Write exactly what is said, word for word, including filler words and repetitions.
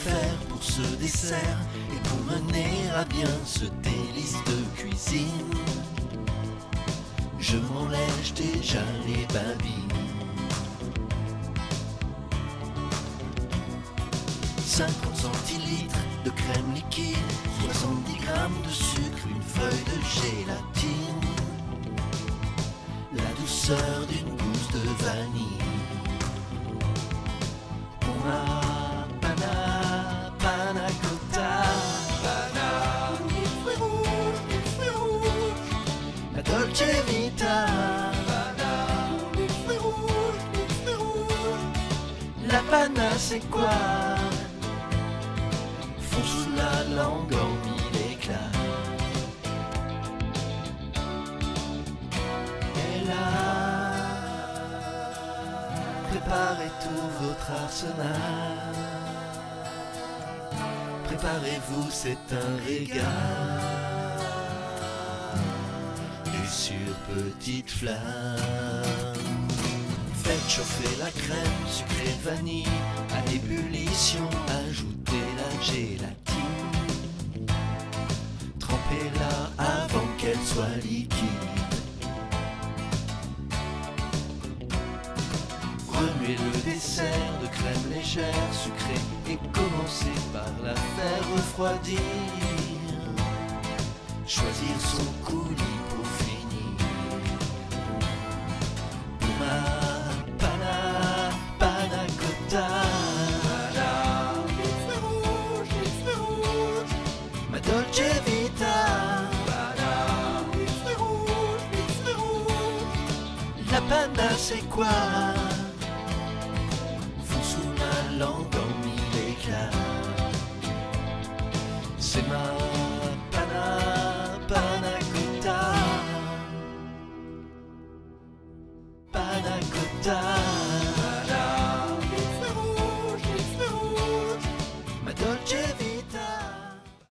faire pour ce dessert et pour mener à bien ce délice de cuisine. Je m'en lèche déjà les babines. cinquante centilitres de crème liquide, soixante-dix grammes de sucre, une feuille de gélatine, la douceur d'une gousse de vanille. Pour ma panna, panna cotta, panna, mille fruits rouges, mille fruits rouges, la Dolce Vita, panna, mille fruits rouges, mille fruits rouges, la panna c'est quoi? Fond sous la langue en mille éclats. Et là, préparez tout votre arsenal. Préparez-vous, c'est un régal. Et sur petite flamme, faites chauffer la crème sucrée vanille à ébullition, ajoutez la gélatine, trempez-la avant qu'elle soit liquide. Remuez le dessert de crème légère sucrée et commencez par la faire refroidir. Choisir son coulis pour finir. Pour ma panna, panna cotta, panna, les fruits rouges, les fruits rouges, ma Dolce Vita, panna, les fruits rouges, les fruits rouges, la panna c'est quoi? Fond sous ma langue en mille éclats. C'est ma panna, panna cotta, panna cotta.